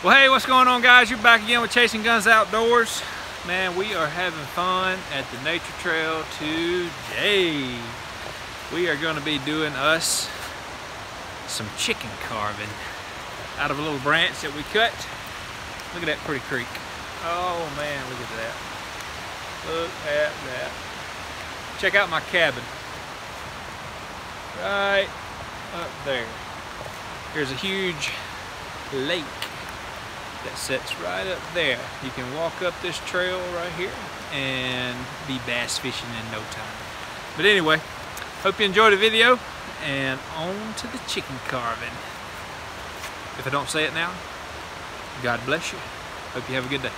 Well, hey, what's going on, guys? You're back again with Chasing Guns Outdoors. Man, we are having fun at the nature trail today. We are going to be doing us some chicken carving out of a little branch that we cut. Look at that pretty creek. Oh man, look at that. Look at that. Check out my cabin. Right up there. There's a huge lake that sits right up there. You can walk up this trail right here and be bass fishing in no time. But anyway, hope you enjoyed the video, and on to the chicken carving. If I don't say it now, God bless you. Hope you have a good day.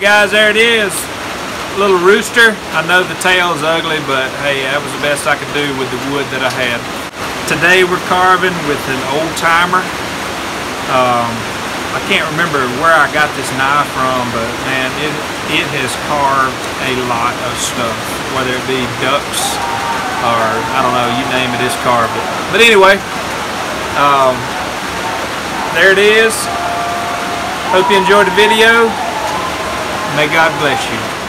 Guys, there it is. Little Rooster. I know the tail is ugly, but hey, that was the best I could do with the wood that I had. Today we're carving with an old timer. I can't remember where I got this knife from, but man, it has carved a lot of stuff, whether it be ducks or I don't know, you name it, it's carved it. But anyway, there it is. Hope you enjoyed the video. May God bless you.